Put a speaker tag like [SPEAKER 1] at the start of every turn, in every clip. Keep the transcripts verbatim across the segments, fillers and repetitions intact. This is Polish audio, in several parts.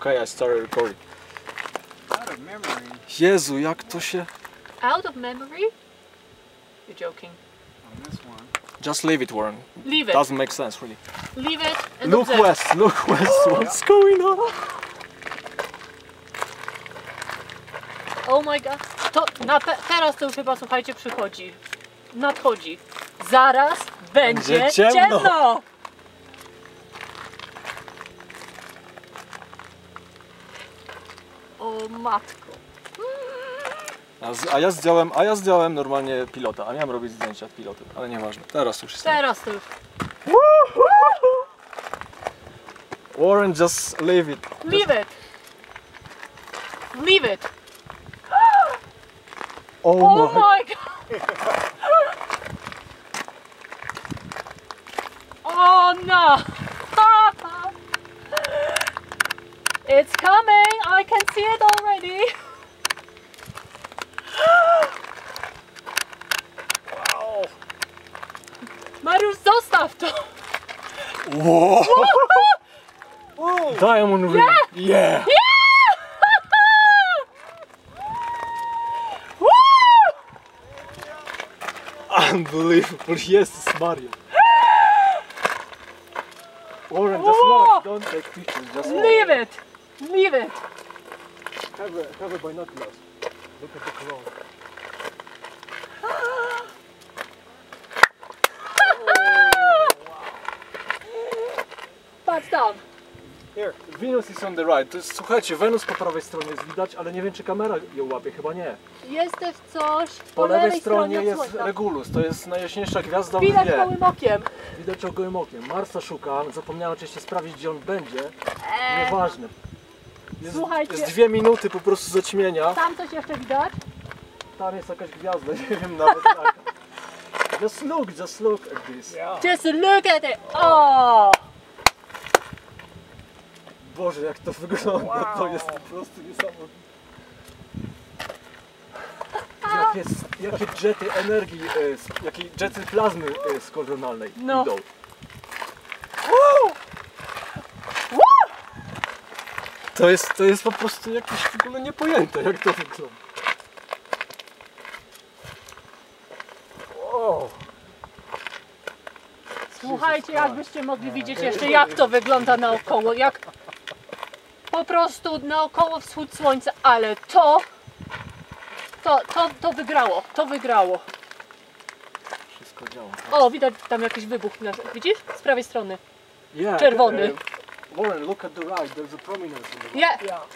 [SPEAKER 1] Okay, I started recording.
[SPEAKER 2] Out of memory.
[SPEAKER 1] Jezu, jak to się...
[SPEAKER 3] Out of memory? You're joking.
[SPEAKER 2] On this one.
[SPEAKER 1] Just leave it, Warren.
[SPEAKER 3] Leave it.
[SPEAKER 1] Doesn't make sense, really.
[SPEAKER 3] Leave it and
[SPEAKER 1] Look
[SPEAKER 3] observe.
[SPEAKER 1] west, look west, what's going on?
[SPEAKER 3] Oh my god. To na te, teraz to już chyba, słuchajcie, przychodzi. Nadchodzi. Zaraz będzie,
[SPEAKER 1] Będzie ciemno.
[SPEAKER 3] ciemno. O matko.
[SPEAKER 1] A, z, a ja zdjąłem, a ja zdjąłem normalnie pilota, a miałem robić zdjęcia pilotem, ale nieważne. Teraz już jest.
[SPEAKER 3] Teraz to już.
[SPEAKER 1] Warren, just leave it.
[SPEAKER 3] Leave it. Leave it.
[SPEAKER 1] Oh,
[SPEAKER 3] Oh
[SPEAKER 1] my.
[SPEAKER 3] my god. Oh no. It's coming. I can see it already.
[SPEAKER 1] Wow.
[SPEAKER 3] Mariusz, zostaw to.
[SPEAKER 1] Wow. Diamond ring. Yeah.
[SPEAKER 3] Yeah.
[SPEAKER 1] Unbelievable. Yes, Mario. Warren, just
[SPEAKER 3] Whoa.
[SPEAKER 1] watch. Don't take pictures. Just watch.
[SPEAKER 3] Leave it. Leave it.
[SPEAKER 1] Have a, have a binoculars. Look at the cloud.
[SPEAKER 3] Patrz tam.
[SPEAKER 1] Here, Venus is on the right. To jest, słuchajcie, Wenus po prawej stronie jest widać, ale nie wiem, czy kamera ją łapie, chyba nie.
[SPEAKER 3] Jest też coś po,
[SPEAKER 1] Po lewej stronie
[SPEAKER 3] od
[SPEAKER 1] jest
[SPEAKER 3] słońca.
[SPEAKER 1] Regulus, to jest najjaśniejsza gwiazda w
[SPEAKER 3] Widać
[SPEAKER 1] niebie.
[SPEAKER 3] gołym okiem.
[SPEAKER 1] Widać go gołym okiem. Marsa szukam, zapomniałem oczywiście sprawdzić, gdzie on będzie.
[SPEAKER 3] Eee,
[SPEAKER 1] Nieważne. Jest,
[SPEAKER 3] Słuchajcie.
[SPEAKER 1] jest dwie minuty po prostu zaćmienia.
[SPEAKER 3] Tam coś jeszcze widać?
[SPEAKER 1] Tam jest jakaś gwiazda, nie wiem nawet jaka. Just look, just look at this.
[SPEAKER 2] Yeah.
[SPEAKER 3] Just look at it. Oh.
[SPEAKER 1] Boże, jak to wygląda,
[SPEAKER 2] Wow.
[SPEAKER 1] to jest po prostu niesamowite. Jakie, jakie jety energii, e, s- jakie jety plazmy e, z koronalnej
[SPEAKER 3] No.
[SPEAKER 1] idą. To jest, to jest po prostu jakieś w ogóle niepojęte, jak to wygląda. Wow.
[SPEAKER 3] Słuchajcie, jakbyście mogli widzieć jeszcze, jak to wygląda naokoło, jak po prostu naokoło wschód słońca, ale to, to, to, to wygrało, to wygrało.
[SPEAKER 1] Wszystko działa.
[SPEAKER 3] O, widać tam jakiś wybuch, na- widzisz? Z prawej strony.
[SPEAKER 1] Yeah,
[SPEAKER 3] Czerwony.
[SPEAKER 1] uh, Warren, look at the right, there's a prominence in the
[SPEAKER 3] Yeah.
[SPEAKER 1] Yeah.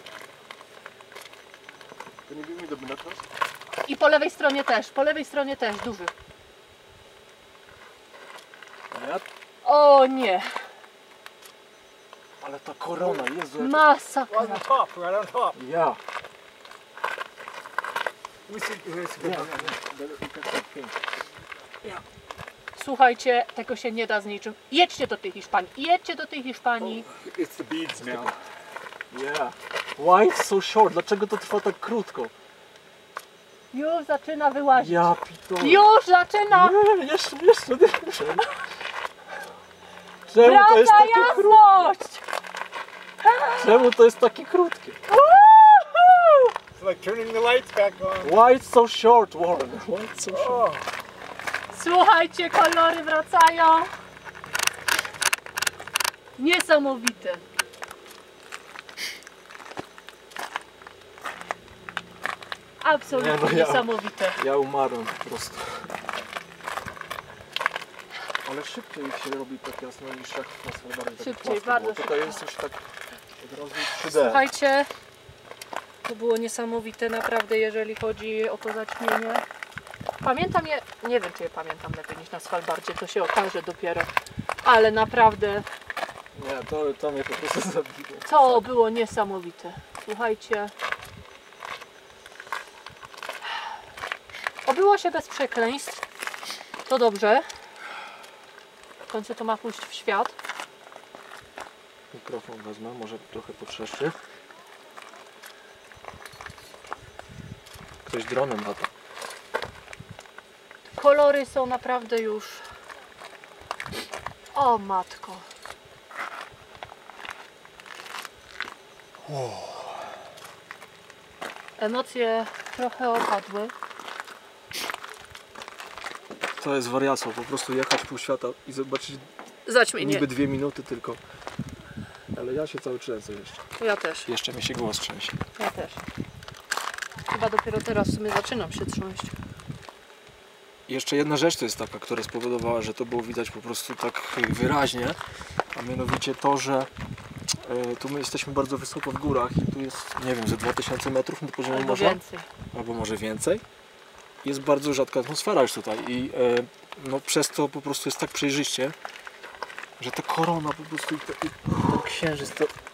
[SPEAKER 1] Can you give me the binoculars?
[SPEAKER 3] I po lewej stronie też, po lewej stronie też, duży.
[SPEAKER 1] Ja,
[SPEAKER 3] O nie,
[SPEAKER 1] ale ta korona, Jezu. jak-
[SPEAKER 3] masakra.
[SPEAKER 2] Right on top, right on top.
[SPEAKER 1] Ja.
[SPEAKER 2] We see, we see
[SPEAKER 1] Yeah, yeah, you can see pink.
[SPEAKER 3] Słuchajcie, tego się nie da z niczym. Jedźcie do tej Hiszpanii, jedźcie do tej Hiszpanii.
[SPEAKER 2] It's the beads now.
[SPEAKER 1] Yeah. Why it's so short? Dlaczego to trwa tak krótko?
[SPEAKER 3] Już zaczyna wyłazić.
[SPEAKER 1] Ja pitole.
[SPEAKER 3] Już zaczyna!
[SPEAKER 1] Nie, jeszcze, jeszcze, jeszcze. Czemu to jest
[SPEAKER 3] Wraca
[SPEAKER 1] takie krótkie?
[SPEAKER 3] jasność!
[SPEAKER 1] Czemu to jest takie krótkie?
[SPEAKER 2] It's like turning the lights back on.
[SPEAKER 1] Why it's so short, Warren? Why it's so short?
[SPEAKER 2] Oh,
[SPEAKER 3] Słuchajcie, kolory wracają. Niesamowite. Absolutnie
[SPEAKER 1] Nie, no ja-
[SPEAKER 3] niesamowite.
[SPEAKER 1] Ja umarłem po prostu. Ale szybciej się robi tak jasno niż jak na Svalbardzie. tak
[SPEAKER 3] Szybciej,
[SPEAKER 1] płasko
[SPEAKER 3] bardzo
[SPEAKER 1] było. Tutaj jest już tak od razu trzy D.
[SPEAKER 3] Słuchajcie, to było niesamowite naprawdę, jeżeli chodzi o to zaćmienie. Pamiętam je, nie wiem czy je pamiętam lepiej niż na Svalbardzie, to się okaże dopiero. Ale naprawdę
[SPEAKER 1] Nie, to, to mnie po prostu zabiło.
[SPEAKER 3] to było niesamowite. Słuchajcie. Obyło się bez przekleństw. To dobrze. W końcu to ma pójść w świat.
[SPEAKER 1] Mikrofon wezmę, może trochę potrzeszczy. Ktoś dronem lata.
[SPEAKER 3] Kolory są naprawdę już... O matko. Emocje trochę opadły.
[SPEAKER 1] To jest wariactwo, po prostu jechać pół świata i zobaczyć
[SPEAKER 3] Zaćmienie.
[SPEAKER 1] niby dwie minuty tylko. Ale ja się cały trzęsę jeszcze.
[SPEAKER 3] Ja też,
[SPEAKER 1] Jeszcze mi się głos trzęsie.
[SPEAKER 3] ja też. Chyba dopiero teraz w sumie zaczynam się trząść.
[SPEAKER 1] I jeszcze jedna rzecz to jest taka, która spowodowała, że to było widać po prostu tak wyraźnie, a mianowicie to, że y, tu my jesteśmy bardzo wysoko w górach i tu jest, nie wiem, ze dwa tysiące metrów nad poziomem
[SPEAKER 3] Albo
[SPEAKER 1] morza,
[SPEAKER 3] więcej.
[SPEAKER 1] albo może więcej. Jest bardzo rzadka atmosfera już tutaj i y, no, przez to po prostu jest tak przejrzyście, że ta korona po prostu i, to, i ten księżyc to